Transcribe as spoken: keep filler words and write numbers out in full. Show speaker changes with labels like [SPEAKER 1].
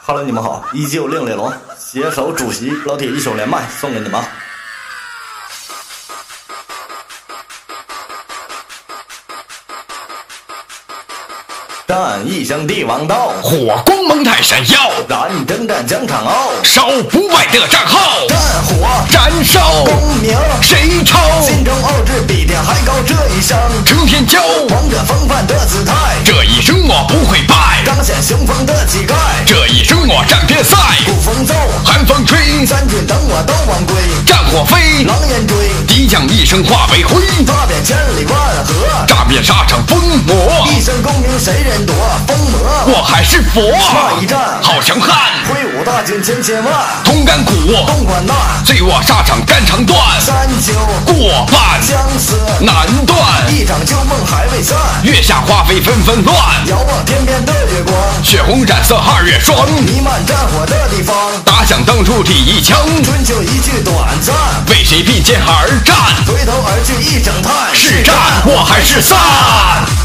[SPEAKER 1] Hello， 你们好，依旧另类龙携手主席老铁一手连麦送给你们。战一声帝王道，
[SPEAKER 2] 火光蒙太闪耀，
[SPEAKER 1] 燃征战疆场傲，
[SPEAKER 2] 烧不败的战号，
[SPEAKER 1] 战火
[SPEAKER 2] 燃烧，
[SPEAKER 1] 功名
[SPEAKER 2] 谁抄？
[SPEAKER 1] 心中傲志比天还高，这一生
[SPEAKER 2] 成天骄，
[SPEAKER 1] 王者风范的姿态，
[SPEAKER 2] 这一生我不会败，
[SPEAKER 1] 彰显雄风的气概，
[SPEAKER 2] 这一生我战边塞，
[SPEAKER 1] 鼓风奏，
[SPEAKER 2] 寒风吹，
[SPEAKER 1] 三军等我都晚归，
[SPEAKER 2] 战火飞，
[SPEAKER 1] 狼烟追，
[SPEAKER 2] 敌将一声化为灰，
[SPEAKER 1] 踏遍千里万河，
[SPEAKER 2] 炸遍沙场疯魔，
[SPEAKER 1] 一身功名谁人夺？疯魔
[SPEAKER 2] 我还是佛，
[SPEAKER 1] 那一战
[SPEAKER 2] 好强悍，
[SPEAKER 1] 挥舞大军千千万，
[SPEAKER 2] 铜杆骨，
[SPEAKER 1] 东莞难，
[SPEAKER 2] 醉卧沙场肝肠断，
[SPEAKER 1] 三九
[SPEAKER 2] 过半
[SPEAKER 1] 相思
[SPEAKER 2] 难断，
[SPEAKER 1] 一场旧梦还未散，
[SPEAKER 2] 月下花飞纷纷乱，
[SPEAKER 1] 遥望天边的月光，
[SPEAKER 2] 血红染色二月霜，
[SPEAKER 1] 弥漫战火的地方，
[SPEAKER 2] 打响当初第一枪，
[SPEAKER 1] 春秋一句短暂，
[SPEAKER 2] 为谁并肩而战，
[SPEAKER 1] 回头而去一声叹，
[SPEAKER 2] 是战我还是散。